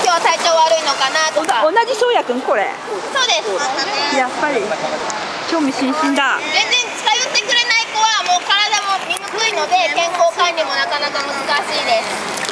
今日は体調悪いのかなとか。 同じそうやくんこれ。 そうです。 やっぱり興味津々だ。 全然近寄ってくれない子はもう体も見にくいので健康管理もなかなか難しいです。